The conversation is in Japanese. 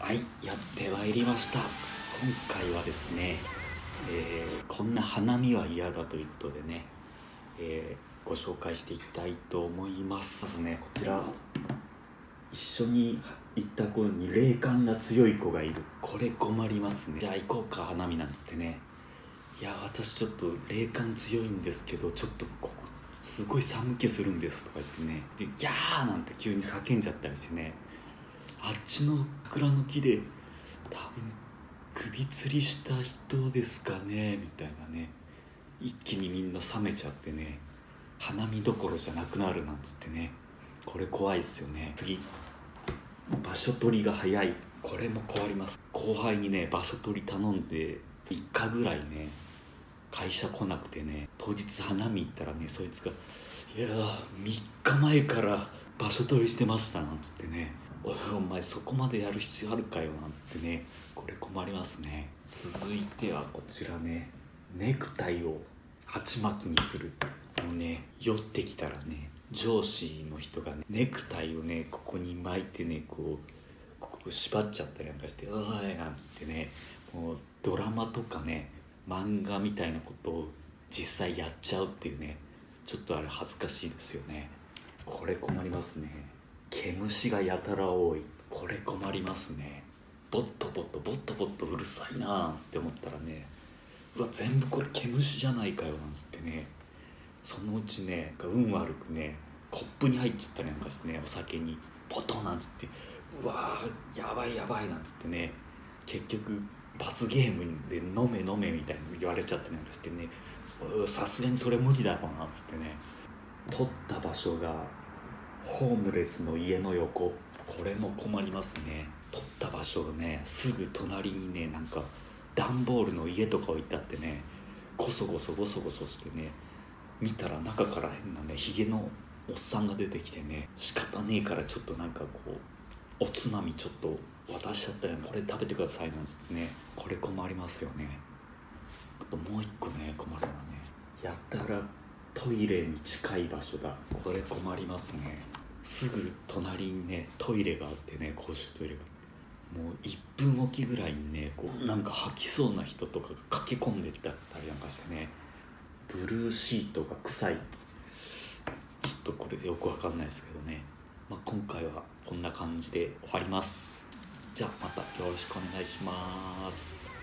はい、やってまいりました。今回はですね、こんな花見は嫌だということでね、ご紹介していきたいと思います。まずね、こちら一緒に行った子に霊感が強い子がいる。これ困りますね。じゃあ行こうか、花見なんつってね。いや、私ちょっと霊感強いんですけど、ちょっとここすごい寒気するんですとか言ってね、で「やー!」なんて急に叫んじゃったりしてね、あっちの桜の木で多分首吊りした人ですかねみたいなね、一気にみんな冷めちゃってね、花見どころじゃなくなるなんつってね、これ怖いっすよね。次、場所取りが早い。これも困ります。後輩にね場所取り頼んで3日ぐらいね会社来なくてね、当日花見行ったらね、そいつが「いやー3日前から場所取りしてました」なんつってね、お前そこまでやる必要あるかよなんつってね、これ困りますね。続いてはこちらね、ネクタイを鉢巻きにする。酔ってきたらね、上司の人がねネクタイをねここに巻いてね、ここ縛っちゃったりなんかして「おい」なんつってね、もうドラマとかね漫画みたいなことを実際やっちゃうっていうね、ちょっとあれ恥ずかしいですよね。これ困りますね。毛虫がやたら多い。これ困りますね。ボットボットボットボットうるさいなって思ったらね、うわ全部これ毛虫じゃないかよなんつってね、そのうちね運悪くねコップに入っちゃったりなんかしてね、お酒にボトなんつって、うわーやばいやばいなんつってね、結局罰ゲームで飲め飲めみたいに言われちゃったりなんかしてね、さすがにそれ無理だろうなっつってね、撮った場所がホームレスの家の横。これも困りますね。撮った場所ねすぐ隣にねなんか段ボールの家とか置いてあってね、ゴソゴソゴソゴソしてね、見たら中から変なねヒゲのおっさんが出てきてね、仕方ねえからちょっとなんかこうおつまみちょっと渡しちゃったよ、これ食べてくださいなんつってね、これ困りますよね。あともう一個ね困るのはね、やたらトイレに近い場所だ。これ困りますね。すぐ隣にねトイレがあってね、公衆トイレがもう1分おきぐらいにねこうなんか吐きそうな人とかが駆け込んでったりなんかしてね、ブルーシートが臭い。ちょっとこれでよくわかんないですけどね、今回はこんな感じで終わります。じゃあまたよろしくお願いします。